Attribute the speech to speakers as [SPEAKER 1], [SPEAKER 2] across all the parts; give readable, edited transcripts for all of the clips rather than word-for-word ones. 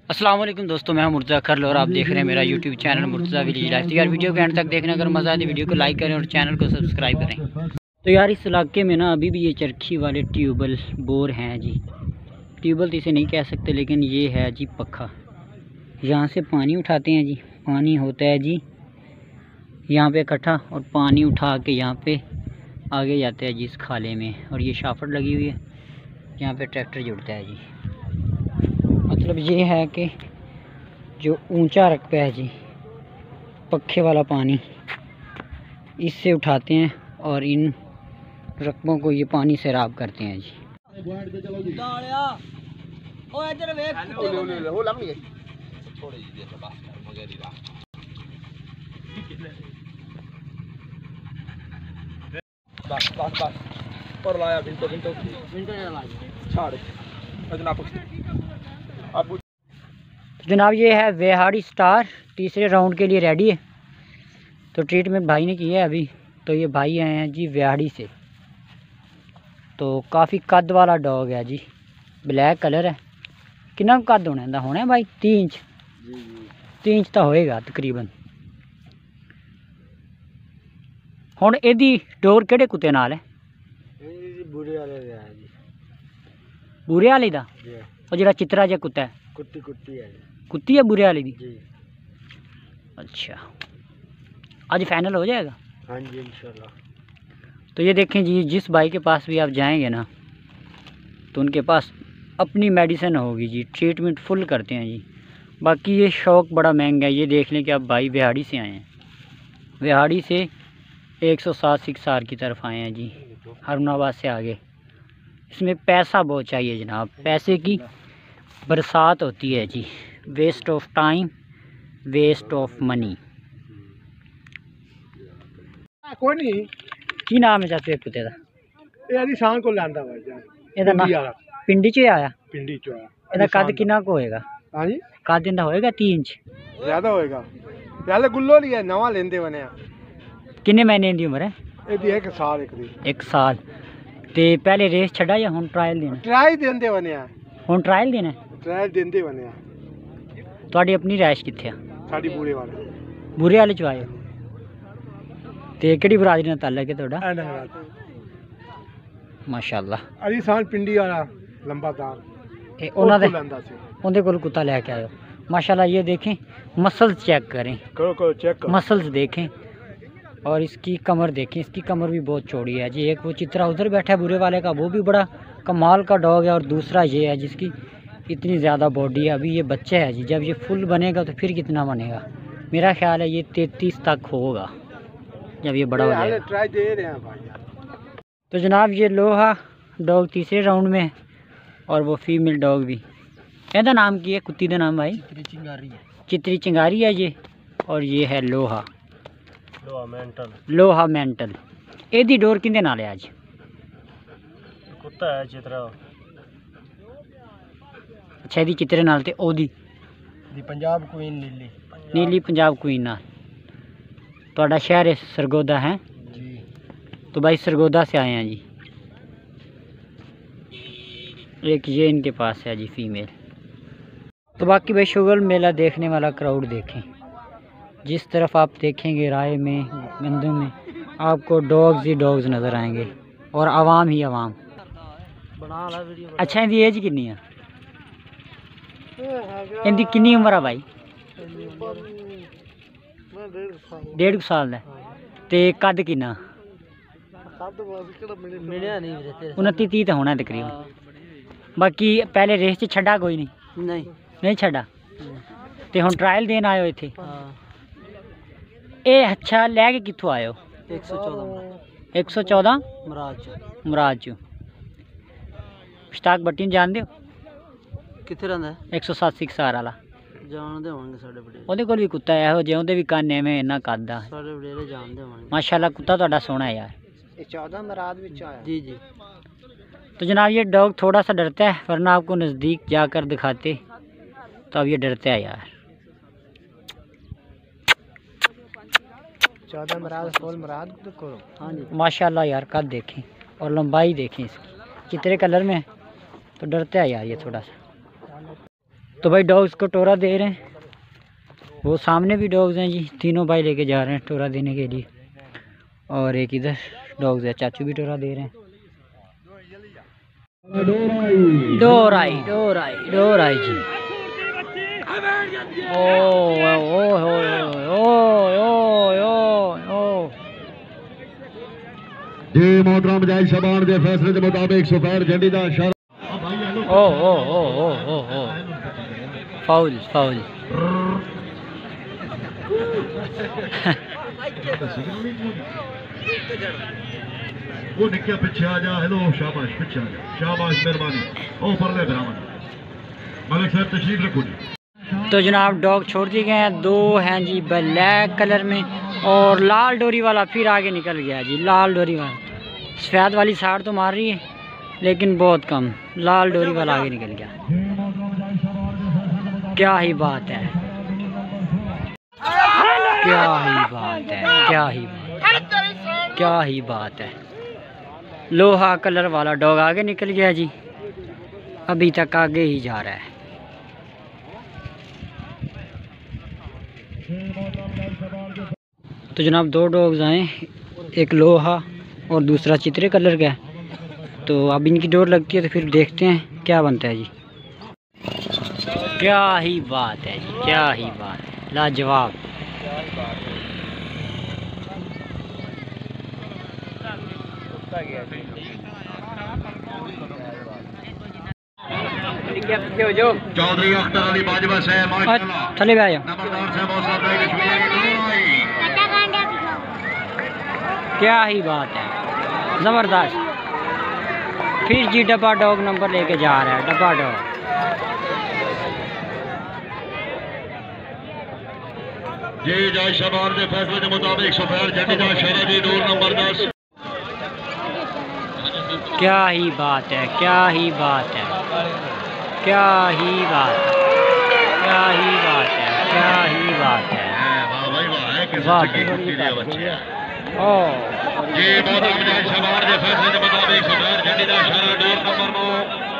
[SPEAKER 1] अस्सलाम वालेकुम दोस्तों, मैं हूं मुर्तज़ा खरल और आप देख रहे हैं मेरा YouTube channel Murtaza village life. तो यार वीडियो के एंड तक देखना, अगर मज़ा आए वीडियो को लाइक करें और चैनल को सब्सक्राइब करें। तो यार इस इलाके में ना अभी भी ये चरखी वाले ट्यूबवेल बोर हैं जी। ट्यूबवेल तो इसे नहीं कह सकते, लेकिन ये है जी पक्का। यहाँ से पानी उठाते हैं जी, पानी होता है जी यहाँ पे इकट्ठा और पानी उठा के यहाँ पे आगे जाते हैं जी इस खाले में। और ये शाफट लगी हुई है, यहाँ पे ट्रैक्टर जुड़ता है जी। मतलब ये है कि जो ऊंचा रकबा है जी, पक्खे वाला पानी इससे उठाते हैं और इन रकबों को ये पानी सैराब करते हैं जी।
[SPEAKER 2] और लाया बिंटो छाड़ अब
[SPEAKER 1] जनाब ये है वेहाड़ी स्टार, तीसरे राउंड के लिए रेडी है। तो ट्रीटमेंट भाई ने की है अभी। तो ये भाई आए हैं जी वेहाड़ी से। तो काफ़ी कद वाला डॉग है जी, ब्लैक कलर है। कितना कद होना है भाई? 3 इंच 3 इंच तो होएगा तकरीबन। हुण एदी डोर किहड़े कुत्ते नाल है? बूरे वाले दा? और जिहड़ा चित्रा जिहा कुत्ता है? कुत्ती है बूरे वाले दी? अच्छा, आज फाइनल हो जाएगा?
[SPEAKER 2] हाँ जी इंशाल्लाह।
[SPEAKER 1] तो ये देखें जी, जिस भाई के पास भी आप जाएंगे ना तो उनके पास अपनी मेडिसिन होगी जी, ट्रीटमेंट फुल करते हैं जी। बाकी ये शौक़ बड़ा महंगा है। ये देख लें कि आप भाई वेहाड़ी से आए हैं, वेहाड़ी से 107 सिक्सार की तरफ आए हैं जी, हरनाबाद से आगे। इसमें पैसा बहुत चाहिए जनाब, पैसे की बरसात होती है जी। Waste of time, waste of money.
[SPEAKER 2] कोई नहीं
[SPEAKER 1] की नाम है चाचू एक कुत्ते दा?
[SPEAKER 2] यार शान को लांदा भाई जान।
[SPEAKER 1] ਇਹਦਾ ਨਾ ਪਿੰਡੀ ਚ ਆਇਆ?
[SPEAKER 2] पिंडी चो आया।
[SPEAKER 1] ਇਹਦਾ ਕੱਦ ਕਿੰਨਾ ਕੁ ਹੋਏਗਾ?
[SPEAKER 2] हाँ जी
[SPEAKER 1] ਕੱਦ ਇਹਦਾ ਹੋਏਗਾ 3 ਇੰਚ?
[SPEAKER 2] ज्यादा होएगा। पहले गुल्लो लिया नवा लेंदे बने
[SPEAKER 1] किन्ने महीने ਦੀ उम्र है?
[SPEAKER 2] ये 1 साल एक दी
[SPEAKER 1] 1 साल। ਤੇ ਪਹਿਲੇ ਰੇਸ ਛੱਡਾ ਜਾਂ ਹੁਣ ਟ੍ਰਾਇਲ ਦੇਣਾ?
[SPEAKER 2] ट्राई देंदे बने
[SPEAKER 1] ਹੁਣ ਟ੍ਰਾਇਲ ਦੇਣਾ?
[SPEAKER 2] ट्रायल देंदे बने
[SPEAKER 1] ਤੁਹਾਡੀ ਆਪਣੀ ਰਾਇਸ਼ ਕਿੱਥੇ ਆ?
[SPEAKER 2] साडी बूढ़े वाले
[SPEAKER 1] ਬੂਰੇ ਵਾਲੇ ਚ ਆਏ ਹੋ? ਤੇ ਕਿਹੜੀ ਬਰਾਦਰੀ ਨਾਲ ਤਾਲੁਕ ਹੈ ਤੁਹਾਡਾ? ਮਾਸ਼ਾਅੱਲਾ।
[SPEAKER 2] अली शान पिंडी वाला लंबा दार
[SPEAKER 1] ਇਹ ਉਹਨਾਂ ਦੇ
[SPEAKER 2] लांदा से
[SPEAKER 1] ਉਹਦੇ ਕੋਲ ਕੁੱਤਾ ਲੈ ਕੇ ਆਇਓ। माशाल्लाह ये देखें, मसल्स चेक करें,
[SPEAKER 2] करो चेक
[SPEAKER 1] मसल्स देखें और इसकी कमर देखें। इसकी कमर भी बहुत चौड़ी है जी। एक वो चित्रा उधर बैठा है बुरे वाले का, वो भी बड़ा कमाल का डॉग है। और दूसरा ये है जिसकी इतनी ज़्यादा बॉडी है। अभी ये बच्चा है जी, जब ये फुल बनेगा तो फिर कितना बनेगा? मेरा ख्याल है ये 33 तक होगा जब ये बड़ा हो जाएगा।
[SPEAKER 2] ट्राई दे रहे हैं भाई।
[SPEAKER 1] तो जनाब ये लोहा डॉग तीसरे राउंड में है और वो फीमेल डॉग भी। ਇਹਦਾ नाम की है कुत्ती का नाम भाई? चित्री चिंगारी है ये। और ये है लोहा मेंटल। ਇਹਦੀ डोर किंदे नाल है? आज
[SPEAKER 2] कुत्ता है चित्रा।
[SPEAKER 1] अच्छा, ਇਹਦੀ चित्रे नाल ते ओदी
[SPEAKER 2] पंजाब क्वीन
[SPEAKER 1] नीली पंजाब क्वीन नाल। ਤੁਹਾਡਾ शहर सरगोदा है
[SPEAKER 2] जी।
[SPEAKER 1] तो भाई सरगोदा से आए हैं जी। एक ये इनके पास है जी फीमेल। तो बाकी भाई शुगर मेला देखने वाला क्राउड देखें। जिस तरफ आप देखेंगे राय में, गंदों में, आपको डॉग्स ही डॉग्स नज़र आएंगे और आवाम ही आवाम। अच्छा, इनकी एज कितनी है? इनकी कितनी उम्र है भाई? 1.5 साल है। तो कद कितना? 29-30 तो होना तकरीबन। बाकी पहले रेस च छड़ा कोई नहीं छड़ा ते हुण ट्रायल देन आयो इत्थे? ए अच्छा, लैके कित्थों आयो? 114 मराज चो। मुश्ताक भट्टी जानदे हो?
[SPEAKER 2] कित्थे रहिंदा है?
[SPEAKER 1] 107 सिक्सार वाला
[SPEAKER 2] जानदे होणगे साडे बड़े।
[SPEAKER 1] ओहदे कोल भी कुत्ता है ਇਹੋ ਜਿਹੇ, ਉਹਦੇ ਵੀ ਕੰਨ ਐਵੇਂ ਇੰਨਾ ਕੱਦ ਆ।
[SPEAKER 2] साडे बड़े जानदे होणगे
[SPEAKER 1] माशाल्लाह। कुत्ता ਤੁਹਾਡਾ सोहना है यार।
[SPEAKER 2] ये 14 मराद विच आया जी।
[SPEAKER 1] तो जनाब ये डॉग थोड़ा सा डरता है, वरना आपको नज़दीक जाकर दिखाते तो अब ये डरता है यार।
[SPEAKER 2] 14 मराद फुल मराद तो करो। हाँ जी
[SPEAKER 1] माशाल्लाह यार, कद देखें और लंबाई देखें इसकी, कितने कलर में तो डरता है यार ये थोड़ा सा। तो भाई डॉग्स को टोरा दे रहे हैं, वो सामने भी डॉग्स हैं जी, तीनों भाई लेके जा रहे हैं टोरा देने के लिए। और एक इधर डॉग्स है, चाचू भी टोरा दे रहे हैं। डोर आई जी। ओ ओ ओ ओ
[SPEAKER 3] जी मोहतरम जय शबान के फैसले के मुताबिक सफेद झंडी का इशारा।
[SPEAKER 1] ओ ओ ओ ओ ओ ओ फाउल फाउल।
[SPEAKER 3] वो निके पीछे आ जा। हेलो शाबाश, पीछे आ जा, शाबाश, मेहरबानी। ओ परले बराबर मलिक साहब तशरीफ रखो जी।
[SPEAKER 1] तो जनाब डॉग छोड़ दिए गए हैं, 2 हैं जी ब्लैक कलर में, और लाल डोरी वाला फिर आगे निकल गया जी। लाल डोरी वाला सफ़ेद वाली साड़ तो मार रही है लेकिन बहुत कम, लाल डोरी वाला आगे निकल गया। क्या ही बात है, क्या ही बात है, क्या ही बात है, क्या ही बात है। लोहा कलर वाला डॉग आगे निकल गया जी, अभी तक आगे ही जा रहा है। तो जनाब 2 डॉग्स आए, एक लोहा और दूसरा चित्रे कलर का है। तो अब इनकी डोर लगती है तो फिर देखते हैं क्या बनता है जी। क्या ही बात है जी, क्या ही बात है, लाजवाब।
[SPEAKER 3] चौधरी अख्तर अली बाजवा से
[SPEAKER 1] चले गए क्या ही बात है, ज़बरदस्त। फिर जी डब्बा डॉग नंबर लेके जा रहा है, डब्बा डॉग।
[SPEAKER 3] जी जय शबान के फैसले के मुताबिक सफेद झंडी का इशारा जी, डोर नंबर 10।
[SPEAKER 1] क्या ही बात है, क्या ही बात है, क्या ही बात है, क्या ही बात है, क्या ही बात है।
[SPEAKER 3] जी मोहतरम जय शबान के फैसले के मुताबिक सफेद झंडी का इशारा, डोर नंबर 9।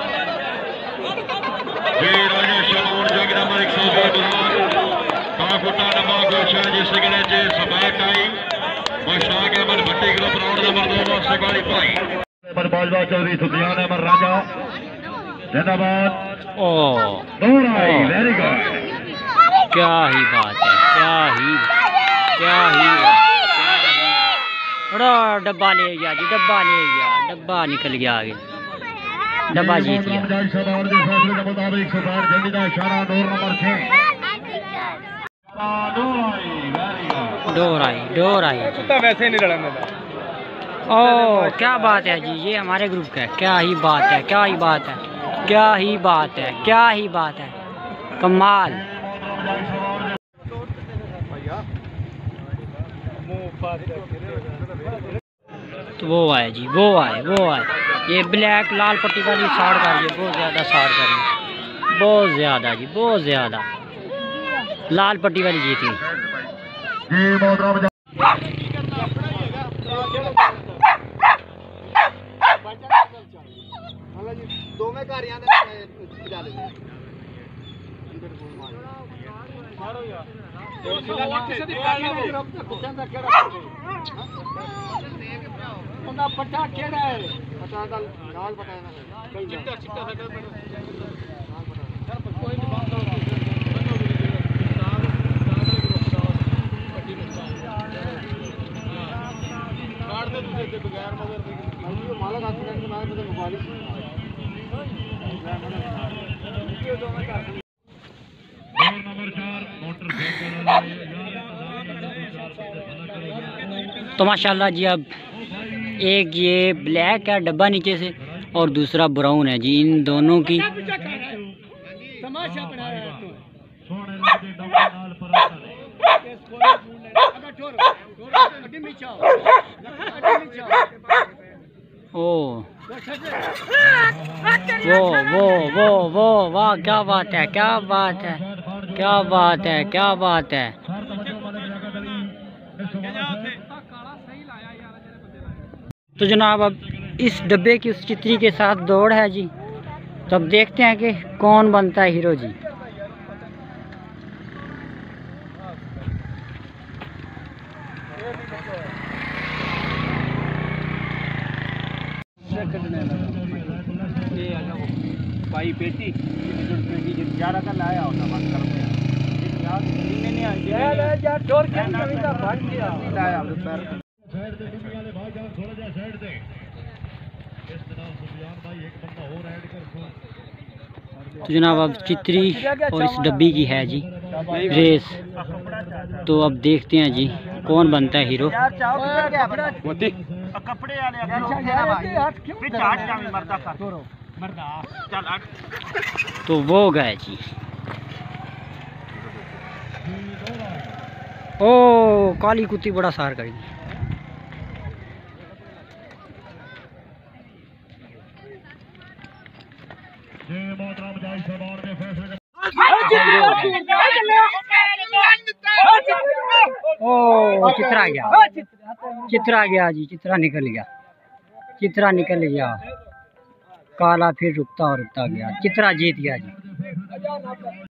[SPEAKER 3] जी राजेश शमून जोगी नंबर 120 काकुटा नंबर गोशा जी सिगने जी सफेद टाई Mushtaq Ahmad Bhatti group round number 2 से क्वालीफाई। बाजवा चौधरी सुल्तान अहमद राजा जिंदाबाद। Very good.
[SPEAKER 1] क्या ही बात है, क्या ही बड़ा डब्बा ले गया जी, डब्बा ले गया, डब्बा निकल गया आगे, डब्बा जीत गया। डोर आई
[SPEAKER 2] वैसे नहीं लड़ा।
[SPEAKER 1] ओ क्या बात है जी, ये हमारे ग्रुप का है। क्या ही बात है, क्या ही बात है, क्या ही बात है, क्या ही बात है, कमाल। तो वो आए जी, वो आए। ये ब्लैक लाल पट्टी वाली साड़ कर रही है, बहुत ज़्यादा साड़ कर रही है, बहुत ज़्यादा जी, बहुत ज़्यादा। लाल पट्टी वाली जीती। तो माशाल्लाह जी, अब एक ये ब्लैक है डब्बा नीचे से और दूसरा ब्राउन है जी, इन दोनों की ओ वो वाह, क्या बात है, क्या बात है, क्या बात है, क्या बात है। तो जनाब अब इस डब्बे की उस चित्री के साथ दौड़ है जी, तो अब देखते हैं कि कौन बनता है हीरो जी।
[SPEAKER 2] भाई पेटी ग्यारह का लाया होता बात कर
[SPEAKER 1] तो जनाब अब चित्री और इस डब्बी की है जी रेस। तो अब देखते हैं जी कौन बनता है हीरो। तो वो गए जी। ओ काली कुत्ती बड़ा सार करी। ओ चित्रा गया, चित्रा गया जी, चित्रा निकल गया, चित्रा निकल गया। काला फिर रुकता और रुकता गया, चित्रा जीत गया जी।